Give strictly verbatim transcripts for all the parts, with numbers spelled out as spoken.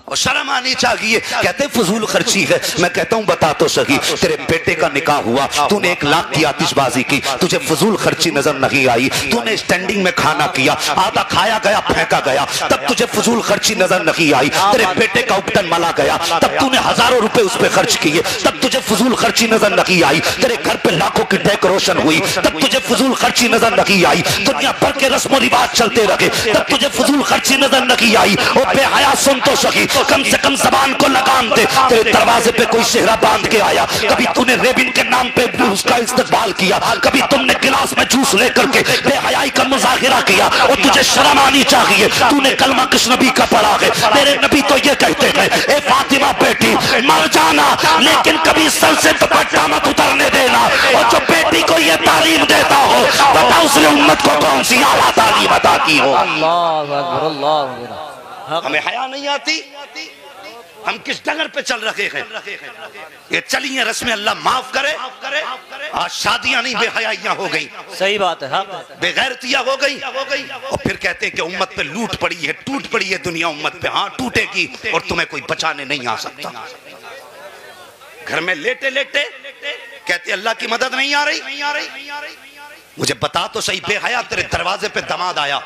और शर्म आनी चाहिए। कहते फजूल खर्ची है। मैं कहता हूँ बता तो सही, तेरे बेटे का निकाह हुआ, तूने एक लाख की आतिशबाजी की, तुझे फजूल खर्ची नजर नहीं आई। तूने स्टैंडिंग में खाना किया, आधा खाया गया फेंका गया, तब तुझे फजूल खर्ची नजर नहीं आई। तेरे बेटे का उपटन मला गया, तब तूने हजारों रुपए उस पर खर्च किए, तब तुझे फजूल खर्ची नजर नहीं आई। तेरे घर पे लाखों की डेकोरेशन हुई, तब तुझे फजूल खर्ची नजर नहीं आई। दुनिया भर के रस्म रिवाज चलते रहे, तब तुझे फजूल खर्ची नजर नहीं आई। ओ बेहया सुन तो सही, कम से कम जबान को लगाम दे। तेरे दरवाजे पे कोई सेहरा बांध के आया, कभी तूने रेबिन के नाम पे उसका इस्तेमाल किया, कभी तुमने गिलास में जूस लेकर के बेहयाई का मुजाहिरा किया। और तुझे शर्म आनी चाहिए, तूने कलमा किस नबी का पढ़ा है? तेरे नबी तो ये कहते हैं, ए फातिमा बेटी मर जाना, लेकिन कभी सर से दुपट्टा मत उतरने देना। और जो बेटी को ये तालीम देता हो, बताओ उसने उम्मत को कौन सी आला तालीम अता की हो? अल्लाह अकबर, अल्लाह अकबर। हमें हया नहीं आती, हम किस डगर पे चल रहे हैं? ये चलिए रस्में, अल्लाह माफ करे। आज शादियां नहीं बेहयाइयां हो गई। सही बात है, बेगैरतियां हो गई। और फिर कहते हैं कि उम्मत पे लूट पड़ी है, टूट पड़ी है दुनिया उम्मत पे। हाँ टूटेगी, और तुम्हें कोई बचाने नहीं आ सकता। घर में लेटे लेटे कहते अल्लाह की मदद नहीं आ रही। मुझे बता तो सही, बेहया तेरे दरवाजे पे दमाद आया,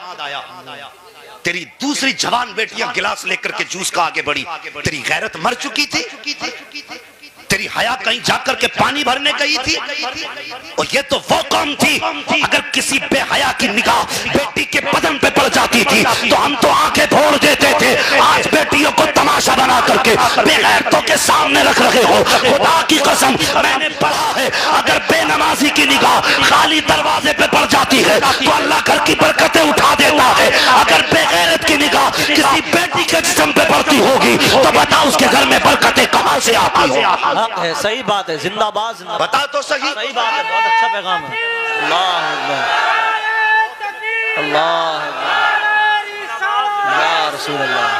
तेरी दूसरी जवान बेटियां गिलास लेकर के जूस का आगे बढ़ी, तेरी गैरत मर चुकी थी? तेरी हया कहीं जाकर के पानी भरने गई थी? और ये तो वो कौम थी, अगर किसी बेहया की निगाह बेटी के बदन पे पड़ जाती थी तो हम तो आंखें फोड़ देते थे। आज बेटियों को तमाशा बना करके बेगैरतों के सामने रख रहे हो। खुदा की कसम, मैंने पढ़ा है, अगर बेनमाजी की निगाह खाली दरवाजे पे पड़ जाती है तो अल्लाह घर की बरकतें उठा देता है। अगर बेगैरत की निगाह किसी बेटी के जिस्म पे पड़ती होगी तो बताओ उसके घर में बरकतें कहां से आती हो? है, सही बात है, जिंदाबाद जिंदाबाद। बता तो सही। सही बात है, बहुत अच्छा पैगाम है। अल्लाह अल्लाह या रसूल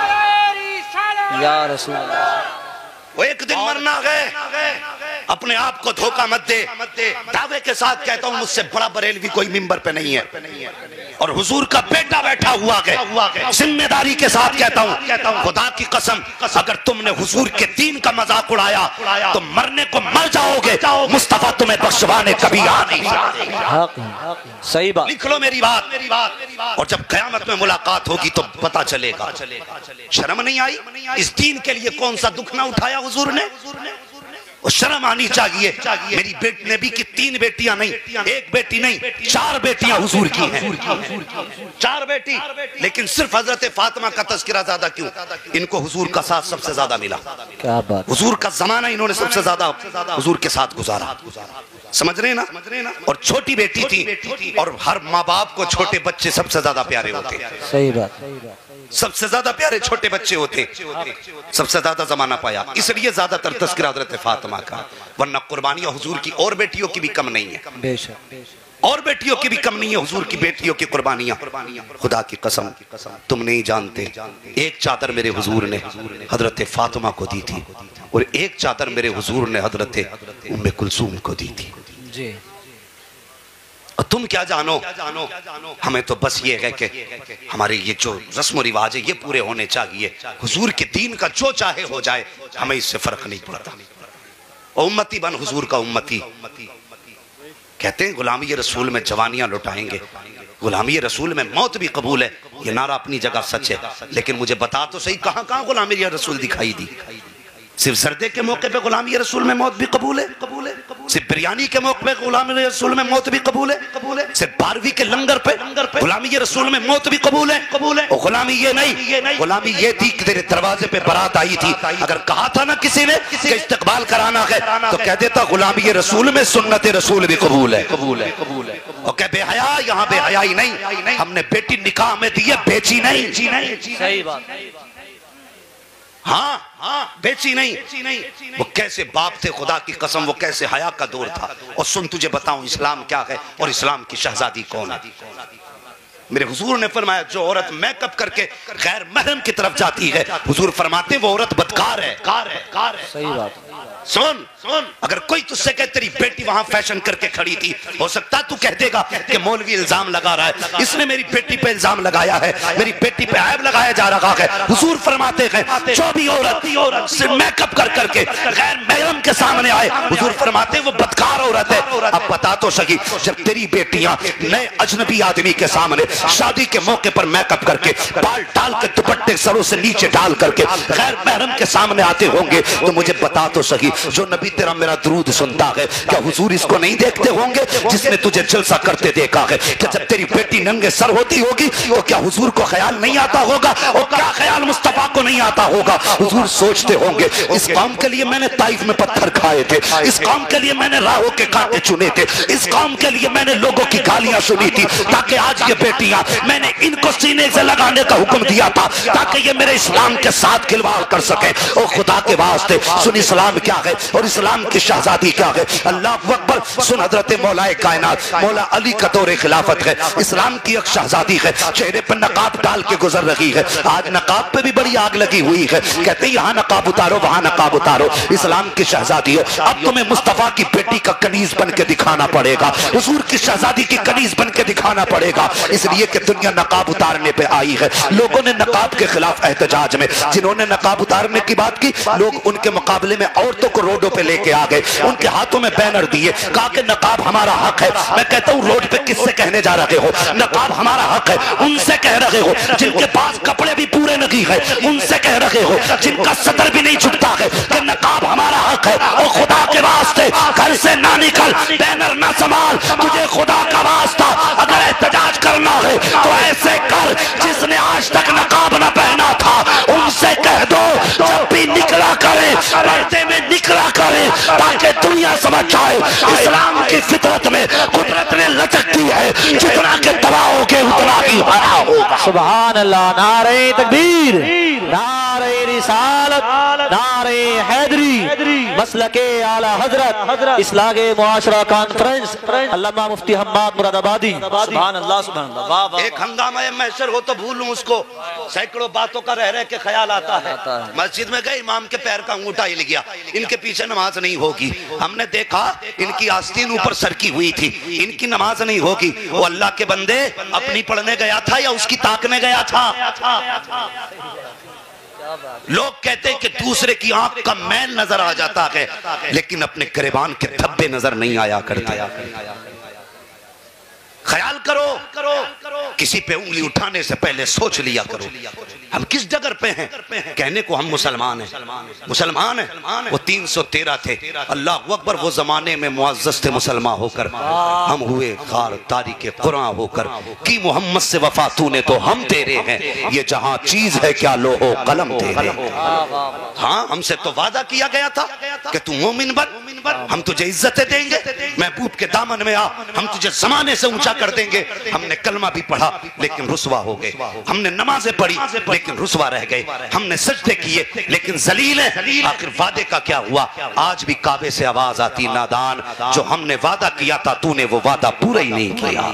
अल्लाह, या रसूल अल्लाह। वो एक दिन मरना है, अपने आप को धोखा मत दे। दावे के साथ कहता हूँ, मुझसे बड़ा बरेलवी कोई मिंबर पे नहीं है। और हुजूर का बेटा बैठा हुआ है, जिम्मेदारी के साथ कहता हूँ, खुदा की कसम, अगर तुमने हुजूर के दीन का मजाक उड़ाया तो मरने को मर जाओगे। मुस्तफा तुम्हें बख्शवाने कभी आ नहीं जाएगा। सही बात, लिख लो मेरी बात, मेरी बात। और जब कयामत में मुलाकात होगी तो पता चलेगा। शर्म नहीं आई? इस दीन के लिए कौन सा दुख ना उठाया हुजूर ने? और शर्म आनी चाहिए। मेरी बेटी नबी की तीन बेटियां नहीं, एक बेटी नहीं, चार बेटियां हुजूर की हैं। चार बेटी, लेकिन सिर्फ हजरत फातिमा का तज़किरा ज्यादा क्यों? इनको हुजूर का साथ सबसे ज्यादा मिला। क्या बात, हुजूर का जमाना इन्होंने सबसे ज्यादा हुजूर के साथ गुजारा। समझ रहे ना? और छोटी बेटी थी, और हर माँ बाप को छोटे बच्चे सबसे ज्यादा प्यारे होते। सही बात, सबसे ज्यादा प्यारे छोटे बच्चे होते, सबसे ज्यादा जमाना पाया, इसलिए ज्यादातर तज़किरा हज़रत फातिमा का। वरना कुर्बानियां हुजूर की और बेटियों की भी कम नहीं है, बेशक, और बेटियों की भी कम नहीं है हुजूर की बेटियों की कुर्बानियां। खुदा की कसम, तुम नहीं जानते, एक चादर मेरे हुजूर ने हजरत फातिमा को दी थी, और एक चादर मेरे हुजूर ने हजरत उम्मे कुलसूम को दी थी जी। और तुम क्या जानो, हमें तो बस ये है कि हमारे ये जो रस्म रिवाज है ये पूरे होने चाहिए। हुजूर के दीन का जो चाहे हो जाए, हमें इससे फर्क नहीं पड़ता। उम्मती बन हुजूर का उम्मती। कहते हैं गुलामी रसूल में जवानियां लुटाएंगे, गुलामी रसूल में मौत भी कबूल है। ये नारा अपनी जगह सच है, लेकिन मुझे बता तो सही, कहां कहां गुलामी रसूल दिखाई दी? सिर्फ सर्दे के मौके पे गुलामी रसूल में मौत भी कबूल है, कबूल है। सिर्फ बिरयानी के मौके पे गुलामी रसूल में मौत भी कबूल है, कबूल है। सिर्फ बारहवीं के लंगर पे गुलामी रसूल में मौत भी कबूल है, कबूल है। और गुलामी ये नहीं, गुलामी ये थी कि तेरे दरवाजे पे बारात आई थी, अगर कहा था ना किसी ने कि इस्तकबाल कराना है तो कह देता गुलामी रसूल में सुन्नत रसूल भी कबूल है, कबूल है, कबूल है। और क्या बेहया? यहाँ बेहयाई नहीं, हमने बेटी निकाह में दी है, बेची नहीं। सही बात, हाँ हाँ, बेची नहीं। वो कैसे बाप थे, खुदा की कसम, वो कैसे हया का दौर था। और सुन तुझे बताऊं इस्लाम क्या है और इस्लाम की शहजादी कौन है। मेरे हुजूर ने फरमाया जो औरत मेकअप करके गैर महरम की तरफ जाती है, हुजूर फरमाते वो औरत बदकार है। कार है, कार है। सही बात। सुन सुन, अगर कोई तुझसे कहे तेरी बेटी वहां फैशन करके खड़ी थी, हो सकता तू कह देगा कि मौलवी इल्जाम लगा रहा है, इसने मेरी बेटी पे इल्जाम लगाया है, मेरी बेटी पे ऐब लगाया जा रहा है। हुजूर फरमाते हैं जो भी औरत से मेकअप कर करके गैर महरम के सामने आए, हुजूर फरमाते वो बदकार औरत है। अब बता तो सही, जब तेरी बेटियां नए अजनबी आदमी के सामने शादी के मौके पर मेकअप करके बाल डाल के दुपट्टे सरों से नीचे डाल करके गैर महरम के सामने आते होंगे, तो मुझे बता तो सही, जो नबी तेरा मेरा दुरूद सुनता है, क्या हुजूर इसको नहीं देखते होंगे जिसने तुझे जलसा करते देखा है? कि जब तेरी बेटी नंगे सर होती होगी तो क्या हुजूर को ख्याल नहीं आता होगा? और क्या ख्याल मुस्तफा को नहीं आता होगा? हुजूर सोचते होंगे इस कौम के लिए मैंने ताइफ में पत्थर खाए थे, इस कौम के लिए मैंने राहों के कांटे चुने थे, इस कौम के लिए मैंने लोगों की गालियां सुनी थी, ताकि आज ये बेटियां, मैंने इनको सीने से लगाने का हुक्म दिया था ताकि ये मेरे इस्लाम के साथ खिलवाड़ कर सके। और खुदा के वास्ते सुन, इस्लाम क्या है और इस्लाम की शहजादी क्या है? अल्लाह अकबर। सुन, हजरत मौलाए कायनात मौला अली का दौरे खिलाफत है, इस्लाम की एक शहजादी है, चेहरे पर नकाब डाल के गुजर रही है। आज नकाब पे भी बड़ी आग लगी हुई है, कहते हैं यहाँ नकाब उतारो, वहां नकाब उतारो, इस्लाम की शहजादी है। अब तुम्हें मुस्तफा की बेटी का कनीज बन के दिखाना पड़ेगा, हुजूर की शहजादी की कनीज बन के दिखाना पड़ेगा, इसलिए कि दुनिया नकाब उतारने पे आई है। लोगों ने नकाब के खिलाफ एहतजाज में, जिन्होंने नकाब उतारने की बात की, लोग उनके मुकाबले में औरतों को रोडों पे लेके आ गए, उनके हाथों में बैनर दिए, कहा कि नकाब हमारा हक है। मैं कहता हूँ रोड पे किससे कहने जा रहे हो नकाब हमारा हक है? उनसे कह रहे हो जिनके पास कपड़े भी पूरे नहीं है, उनसे कह रहे हो जिनका सतर भी नहीं छुपता है कि नकाब हमारा हक है। और खुदा के वास्ते घर से ना निकल, बैनर ना संभाल, तुझे खुदा का वास्ता अगर एहतजाज करना है तो ऐसे कर जिसने आज तक नकाब ना पहना था, उनसे कह दो जब भी निकला करे पर्दे में निकला करे, ताकि दुनिया समझ जाए इस्लाम की फितरत में कुदरत ने लचक दी है, जितना के दबाओगे उतना ही हरा होगा। सुभान अल्लाह। नारे तकबीर, नारे रिसालत, नारे हैदरी, मसलके आला हजरत, इस्लागे मुआशरा कॉन्फ्रेंस, अल्लामा मुफ्ती हम्माद मुरादाबादी। सुभान अल्लाह, सुभान अल्लाह। वाह वाह। एक हंगामा महशर हो तो भूलूं उसको, सैकड़ों बातों का रह रह के ख्याल आता है। मस्जिद में गए, इमाम के पैर का अंगूठा हिल गया, इनके पीछे नमाज नहीं होगी। हमने देखा इनकी आस्तीन ऊपर सरकी हुई थी, इनकी नमाज नहीं होगी। वो अल्लाह के बंदे अपनी पढ़ने गया था या उसकी ताकने गया था? लोग कहते हैं कि दूसरे की आंख का मैल नजर आ जाता है, लेकिन अपने गिरबान के धब्बे नजर नहीं आया करते। ख्याल करो, करो, करो, किसी पे उंगली उठाने से पहले सोच लिया करो हम किस जगह पे हैं। कहने को हम मुसलमान हैं, मुसलमान हैं, वो तीन सौ तेरह थे, अल्लाह अकबर, वो जमाने में मुअज़्ज़ज़ थे मुसलमान होकर, हम हुए खार तारीके कुरान होकर, की मोहम्मद से वफा तूने तो हम तेरे हैं, ये जहां चीज है क्या लोहो कलम तेरे। हाँ, हमसे तो वादा किया गया था कि तू मोमिन बन, हम तुझे इज्जतें देंगे, महबूब के दामन में आ, हम तुझे जमाने से ऊंचा कर देंगे। हमने कलमा भी पढ़ा लेकिन रुसवा हो गए, हमने नमाजें पढ़ी लेकिन रुसवा रह गए, हमने सजदे किए लेकिन जलील हैं। आखिर वादे का क्या हुआ? आज भी काबे से आवाज आती, नादान, जो हमने वादा किया था तूने वो वादा पूरा ही नहीं किया।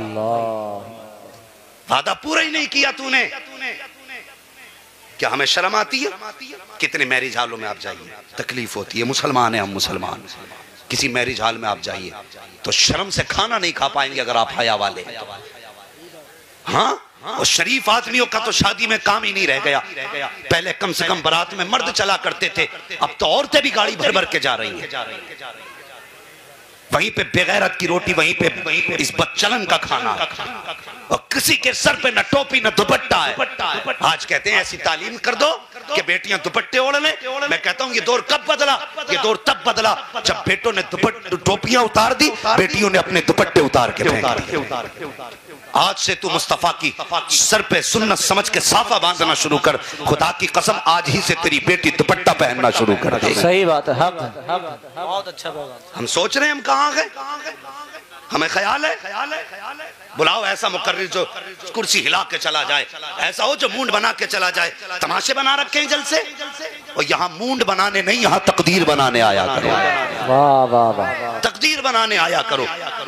वादा पूरा ही नहीं किया तूने। क्या हमें शर्म आती है? कितने मैरिज हालों में आप जाइए, तकलीफ होती है। मुसलमान है हम, मुसलमान, किसी मैरिज हाल में आप जाइए तो शर्म से खाना नहीं खा पाएंगे अगर आप हया वाले। हाँ, और शरीफ आदमियों का तो शादी में काम ही नहीं रह गया। पहले कम से कम बारात में मर्द चला करते थे, अब तो औरतें भी गाड़ी भर भर के जा रही हैं। वहीं पे बेगैरत की रोटी, वहीं पे, वहीं पे इस बदचलन का खाना, और किसी के सर पे न टोपी न दुपट्टा है। आज कहते हैं ऐसी तालीम कर दो कि बेटियां दुपट्टे ओढ़ लें। मैं कहता हूं ये दौर कब बदला? ये दौर तब बदला जब बेटों ने टोपियां उतार दी, बेटियों ने अपने दुपट्टे उतार के फेंक दिए। आज से तू मुस्तफा की सर पे सुन्नत समझ के साफा बांधना शुरू कर। खुदा की कसम आज ही से तेरी बेटी दुपट्टा पहनना शुरू कर दे। सही बात है, हक है, बहुत अच्छा। हम सोच रहे हैं हम कहाँ गए, हमें ख्याल है, ख्याल है, ख्याल है। बुलाओ ऐसा मुकर्रिर जो कुर्सी हिला के चला जाए, ऐसा हो जो मूंड बना के चला जाए। तमाशे बना रखे हैं जलसे, और यहाँ मूंड बनाने नहीं, यहाँ तकदीर बनाने आया करो। वाह वाह वाह, तकदीर बनाने आया करो।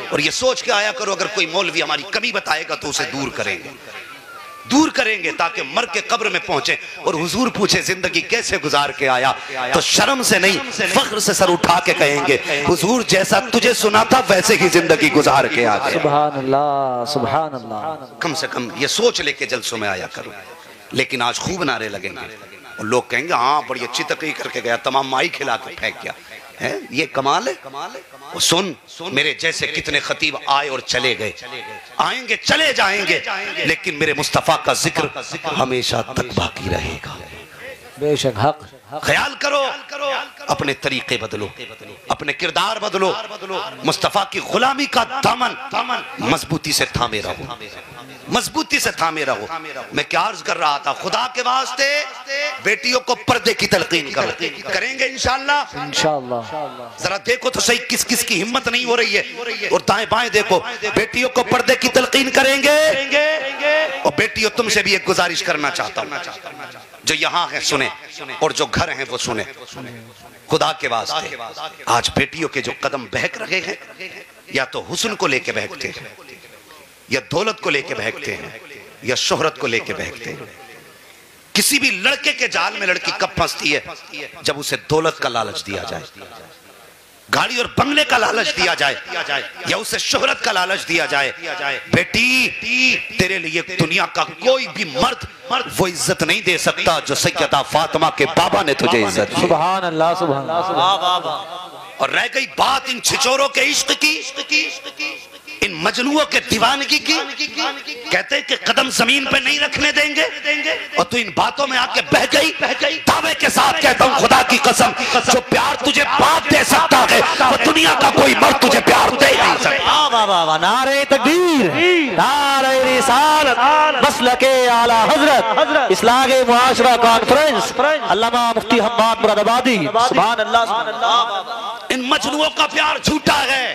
और ये सोच के आया करो, अगर कोई मौलवी हमारी कमी बताएगा तो उसे दूर करेंगे, दूर करेंगे ताकि मर के कब्र में पहुंचे और हुजूर पूछे जिंदगी कैसे गुजार के आया, तो शर्म से नहीं फख्र से सर उठा के कहेंगे हुजूर जैसा तुझे सुना था वैसे ही जिंदगी गुजार के आ गया। सुभान अल्लाह, सुभान अल्लाह। कम से कम ये सोच लेके जलसों में आया करो। लेकिन आज खूब नारे लगेंगे और लोग कहेंगे हाँ बड़ी अच्छी तकरीर करके गया, तमाम माई खिला के फेंक गया है, ये कमाल है। और सुन, मेरे जैसे कितने खतीब आए और चले गए, आएंगे चले जाएंगे, लेकिन मेरे मुस्तफा का जिक्र हमेशा तक बाकी रहेगा। बेशक हक। ख्याल करो, अपने तरीके बदलो, अपने किरदार बदलो, मुस्तफा की गुलामी का दामन मजबूती से थामे रहो, मजबूती से थामे रहो। मैं क्या अर्ज कर रहा था, खुदा के वास्ते बेटियों को पर्दे की तलकीन करो, करेंगे इंशाअल्लाह इंशाअल्लाह। जरा देखो तो सही किस किस की हिम्मत नहीं हो रही है, और दाएं बाएं देखो, बेटियों को पर्दे की तलकीन करेंगे। और बेटियों तुमसे भी एक गुजारिश करना चाहता हूँ, जो यहाँ है सुने और जो घर हैं वो सुने, खुदा के वास्ते आज बेटियों के जो कदम बहक रहे हैं, या तो हुस्न को लेके बहकते हैं, या दौलत को लेके बहकते हैं, या शोहरत को लेके बहकते हैं। किसी भी लड़के के जाल में लड़की कब फंसती है, जब उसे दौलत का लालच दिया जाए, गाड़ी और बंगले का लालच दिया जाए, या उसे शोहरत का लालच दिया जाए। बेटी तेरे लिए दुनिया का कोई भी मर्द वो इज्जत नहीं दे सकता जो सैयदा फातिमा के बाबा ने तुझे इज्जत दी। सुभान अल्लाह, सुभान अल्लाह। और रह गई बात इन छिचोरों के इश्क की, इन मजनुओं के दीवानगी की, कहते हैं कि कदम जमीन पे नहीं रखने देंगे, और तू इन बातों में आके बह गई। दावे के साथ कहता हूँ खुदा की कसम, जो प्यार तुझे बाप दे सकता है वो दुनिया का कोई मर्द तुझे प्यार दे नहीं सकता। नारे तकबीर, नारे रिसालत, मसलके आला हजरत, इस्लागे मुआशरा कॉन्फ्रेंस, अल्लामा मुफ्ती हम्माद मुरादाबादी। सुभान अल्लाह, सुभान अल्लाह। इन मजनुओं का प्यार झूठा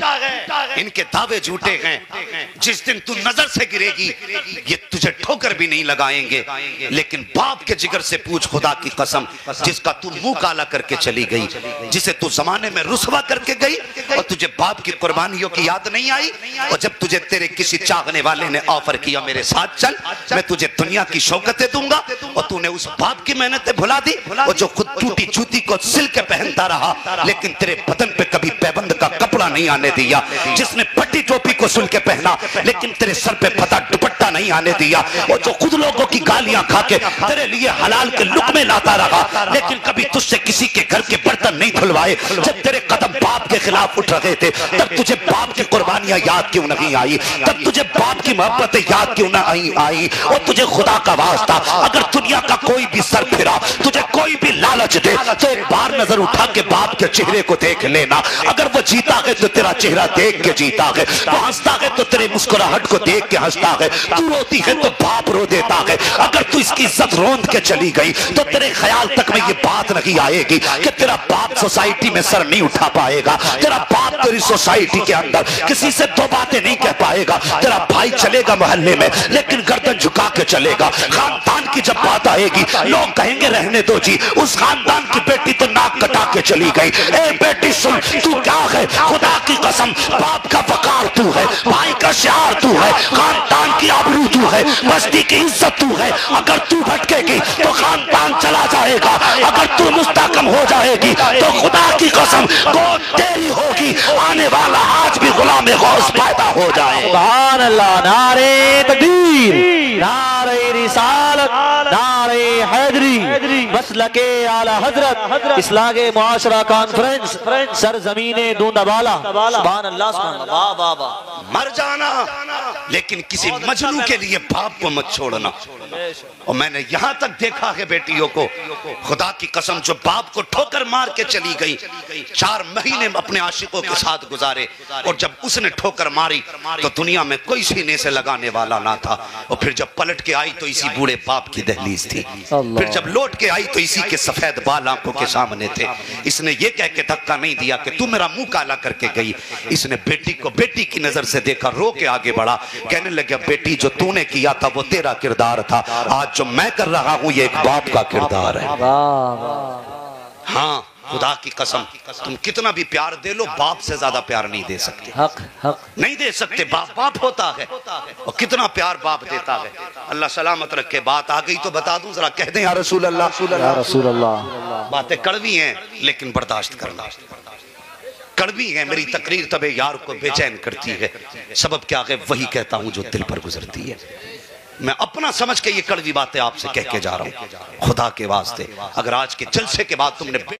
है, इनके दावे झूठे हैं। जिस दिन तू नजर से गिरेगी ये तुझे ठोकर भी नहीं लगाएंगे, लेकिन बाप के जिगर से पूछ खुदा की कसम, जिसका तू मुंह काला करके चली गई, जिसे तू जमाने में रुसवा करके गई, और तुझे बाप की कुर्बानियों की याद नहीं आई। और जब तुझे तेरे किसी चाहने वाले ने ऑफर किया मेरे साथ चल, मैं तुझे दुनिया की शौकतें दूंगा, और तूने उस बाप की मेहनतें भुला दी, और जो खुद टूटी जूती को सिल के पहनता रहा, लेकिन तेरे बदन पे कभी पैबंद का कपड़ा नहीं आने दिया, जिसने पट्टी टोपी को सुल के पहना लेकिन तेरे सर पे फटा दुपट्टा नहीं आने दिया, और जो खुद लोगों की गालियां खा के तेरे लिए हलाल के लुक़मे लाता रहा, लेकिन कभी तुझसे किसी के घर के बर्तन नहीं धुलवाए। जब तेरे कदम बाप के खिलाफ उठ रहे थे, तब तुझे बाप की कुर्बानियां याद क्यों नहीं आई, तब तुझे बाप की मोहब्बतें याद क्यों नहीं आई। और तुझे खुदा का वास्ता, अगर दुनिया का कोई भी सर फिरा, तुझे कोई भी लालच दे, तो एक बार नजर उठा के बाप के चेहरे को देख लेना। अगर वो जीता है तो तेरा चेहरा देख के जीता है, वो हंसता है तो तेरे मुस्कुराहट को देख के हंसता है, तू रोती है तो बाप रो देता है। अगर तू इसकी इज्जत रोंद के चली गई तो तेरे ख्याल तक में ये बात नहीं आएगी कि तेरा बाप सोसाइटी में सर नहीं उठा पाएगा, तेरा बाप तेरी सोसाइटी के अंदर किसी से दो बातें नहीं कह पाएगा। तेरा भाई चलेगा मोहल्ले में लेकिन गर्दन झुका के चलेगा। खानदान की जब बात आएगी लोग कहेंगे रहने दो जी, उस खानदान की बेटी तो नाक कटा के चली गई। ए बेटी सुन, तू क्या है, खुदा की कसम बाप का वकार तू है, भाई का शियार तू है, खानदान की आबरू तू है, बस्ती की इज्जत तू है। अगर तू भटकेगी तो खानदान चला जाएगा, अगर तू मुस्तकम हो जाएगी तो खुदा की कसम बहुत देरी होगी, आने वाला आज भी गुलाम गौस पैदा हो जाए। सुभान अल्लाह। नारे तकबीर, नारे रिसालत, नारे हैदरी, मसलके आला हजरत, इस्लागे मुआशरा कॉन्फ्रेंस, सरजमीने दूंदाबाला। सुभान अल्लाह, सुभान अल्लाह। वाह वाह। मर जाना लेकिन किसी मजनू के लिए बाप को मत छोड़ना। और मैंने यहां तक देखा है बेटियों को, खुदा की कसम, जो बाप को ठोकर मार के चली गई, चार महीने अपने आशिकों के साथ गुजारे, और जब उसने ठोकर मारी तो दुनिया में कोई सीने से लगाने वाला ना था। और फिर जब पलट के आई तो इसी बूढ़े बाप की दहलीज थी, फिर जब लौट के आई तो इसी के सफेद बाल आंखों के सामने थे। इसने ये कह के धक्का नहीं दिया कि तू मेरा मुंह काला करके गई, इसने बेटी को बेटी की नजर से देखा, रो के आगे बढ़ा, कहने लगा बेटी जो तूने किया था वो तेरा किरदार था, आज जो मैं कर रहा हूं ये एक बाप का किरदार है। वाह वाह। हाँ, खुदा की कसम, तुम कितना भी प्यार दे लो, बाप से ज्यादा प्यार नहीं दे सकते। हक हक नहीं दे सकते। बाप बाप होता है और कितना प्यार बाप देता है। अल्लाह सलामत रखे। बात आ गई तो बता दूं, जरा कह दें या रसूल अल्लाह। या रसूल अल्लाह। बातें कड़वी हैं लेकिन बर्दाश्त करना। कड़वी है मेरी तकरीर, तबे यार को बेचैन करती है। सबब क्या है, वही कहता हूं जो दिल पर गुजरती है। मैं अपना समझ के ये कड़वी बातें आपसे कह के जा रहा हूं। खुदा के वास्ते अगर आज के जलसे के बाद तुमने